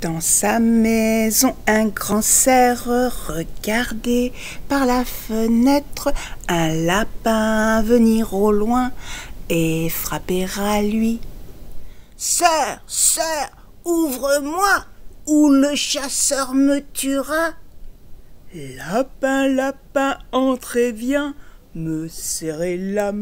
Dans sa maison, un grand cerf regardait par la fenêtre un lapin venir au loin et frapper à lui. « Cerf, cerf, ouvre-moi, ou le chasseur me tuera. »« Lapin, lapin, entre et viens me serrer la main. »